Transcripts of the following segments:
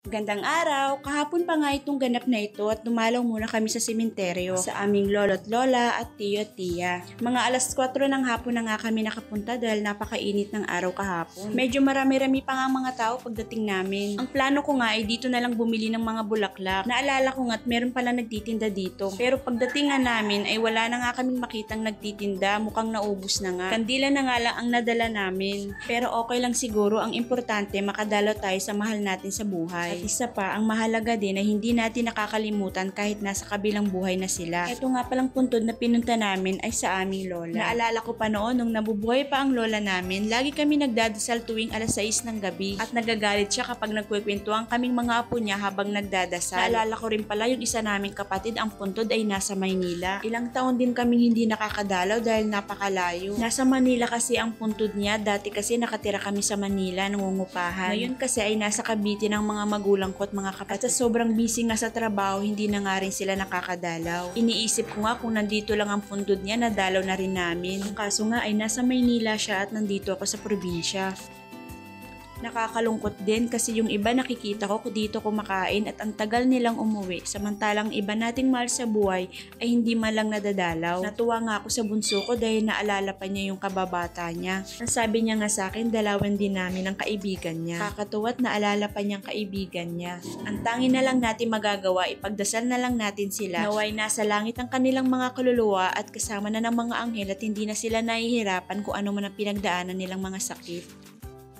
Gandang araw, kahapon pa nga itong ganap na ito at dumalaw muna kami sa sementeryo sa aming lolo't lola at tiyo at tiya. Mga alas 4 ng hapon na nga kami nakapunta dahil napakainit ng araw kahapon. Medyo marami-rami pa nga mga tao pagdating namin. Ang plano ko nga ay dito na lang bumili ng mga bulaklak. Naalala ko nga't meron pala nagtitinda dito. Pero pagdating nga namin ay wala na nga kaming makitang nagtitinda, mukhang naubos na nga. Kandila na nga lang ang nadala namin. Pero okay lang siguro, ang importante makadalaw tayo sa mahal natin sa buhay. At isa pa, ang mahalaga din ay hindi natin nakakalimutan kahit nasa kabilang buhay na sila. Ito nga palang puntod na pinunta namin ay sa aming lola. Naalala ko pa noon nung nabubuhay pa ang lola namin, lagi kami nagdadasal tuwing alas 6 ng gabi at nagagalit siya kapag nagkwekwentuhan kaming mga apo niya habang nagdadasal. Naalala ko rin pala yung isa naming kapatid, ang puntod ay nasa Maynila. Ilang taon din kaming hindi nakakadalaw dahil napakalayo. Nasa Manila kasi ang puntod niya, dati kasi nakatira kami sa Manila nangungupahan. Ngayon kasi ay nasa Cavite ng mga magulang ko at mga kapatid. At sa sobrang busy nga sa trabaho, hindi na nga rin sila nakakadalaw. Iniisip ko nga kung nandito lang ang puntod niya, nadalaw na rin namin. Ang kaso nga ay nasa Maynila siya at nandito ako sa probinsya. Nakakalungkot din kasi yung iba nakikita ko dito kumakain at ang tagal nilang umuwi, samantalang iba nating mahal sa buhay ay hindi man lang nadadalaw. Natuwa nga ako sa bunso ko dahil naalala pa niya yung kababata niya. Ang sabi niya nga sa akin, dalawan din namin ang kaibigan niya. Kakatuwa't naalala pa niyang kaibigan niya. Ang tangi na lang natin magagawa, ipagdasal na lang natin sila. Naway nasa langit ang kanilang mga kaluluwa at kasama na ng mga anghel at hindi na sila nahihirapan kung ano man ang pinagdaanan nilang mga sakit.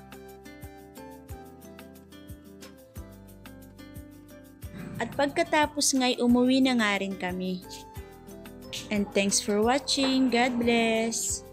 At pagkatapos nga'y umuwi na nga rin kami. And thanks for watching. God bless!